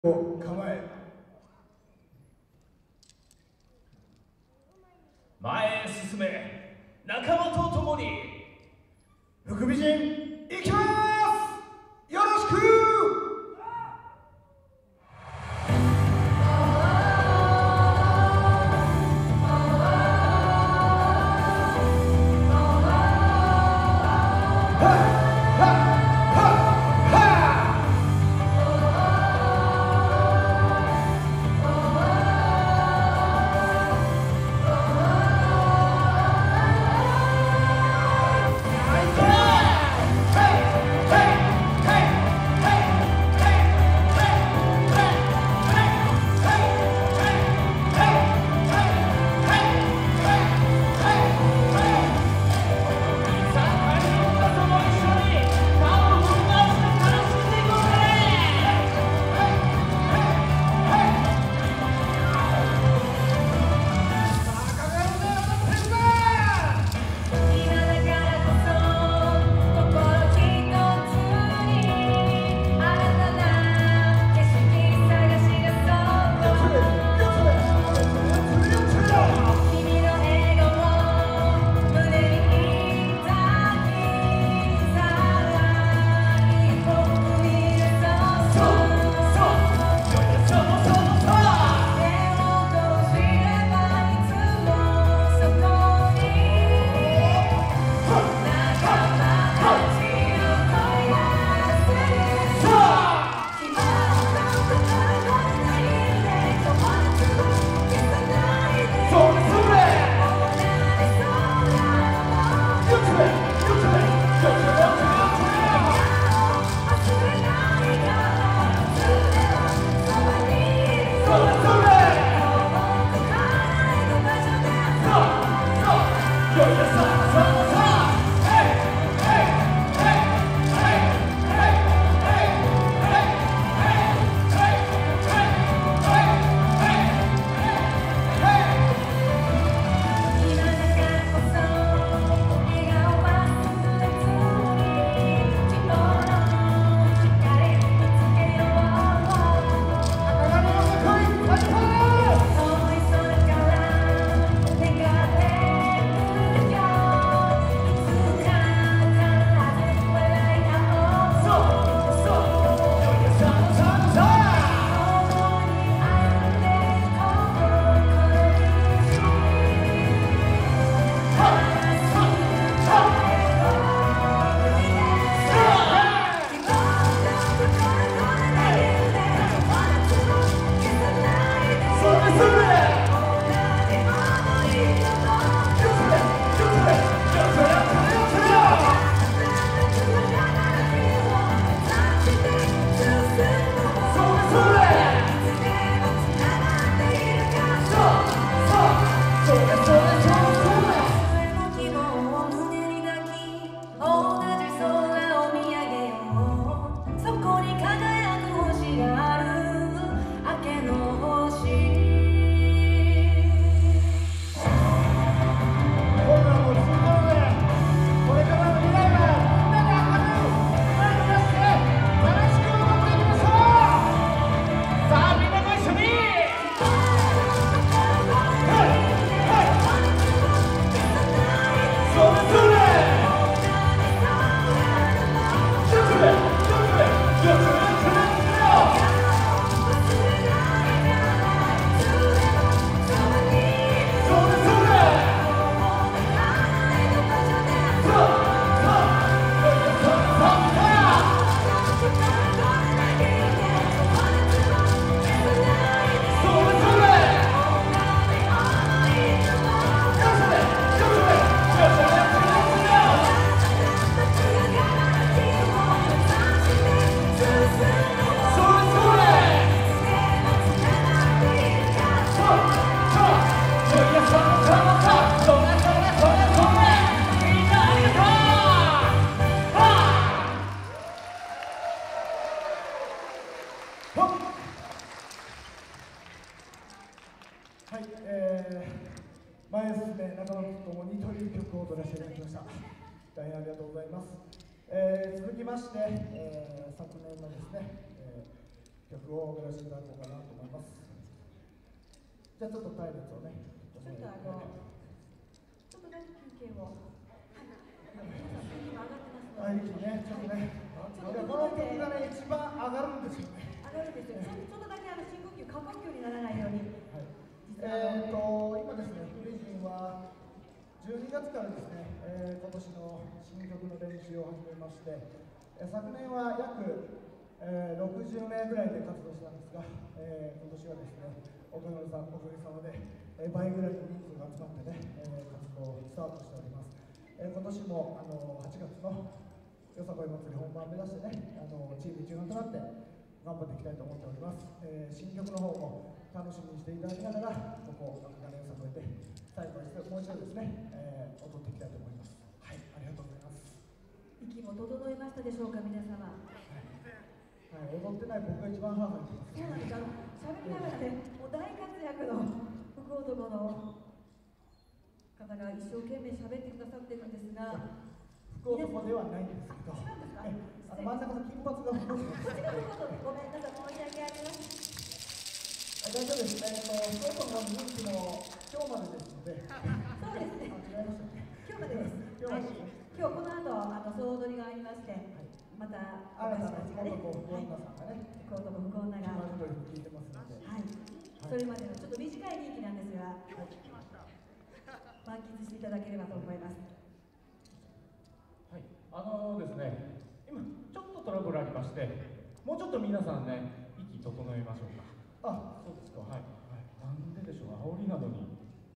を構え、 前へ進め、仲間と共に。 福美人行きます。よろしく。はい、前へ進め仲間と共にという曲を踊らせていただきました。大変ありがとうございます。続きまして、昨年のですね、 曲を踊らせていただこうかなと思います。じゃあちょっと隊列をね、 ちょっとだけ休憩を。 はい、息ね、ちょっとね、この曲がね、一番上がるんですよね。 上がるんですよ。ちょっとだけ深呼吸、過呼吸にならないように。 はい、今ですね、フリジンは12月からですね、今年の新曲の練習を始めまして、昨年は約、60名ぐらいで活動したんですが、今年はですね、おかげさまで、倍ぐらいの人数が集まってね、活動をスタートしております。今年も8月のよさこい祭り本番を目指してね、チーム一丸となって頑張っていきたいと思っております。新曲の方も楽しみにしていただきながら、ここ、学年よさこいで最後にもう一度ですね、踊っていきたいと思います。はい、ありがとうございます。 息も整いましたでしょうか、皆様。 はい、踊ってない僕が一番ハーハー言ってます。 そうなんです。喋りながらね、もう大活躍の福男の方が一生懸命喋ってくださってるんですが、 福男ではないんですけど、 違うんですか？ 真ん中の金髪が福男です。 こっちが福男でごめんなさい、申し訳ありません。 大丈夫です。福男の人気の今日までですので。 そうですね。 違いましたね。 今日までです。 今日までです。 今日この後総踊りがありまして、また私たちがね、福男福女が、はい、それまでのちょっと短い任期なんですが、満喫していただければと思います。 はい、ですね、今ちょっとトラブルありまして、もうちょっと皆さんね、息整えましょうか。 あ、そうですか。 はい。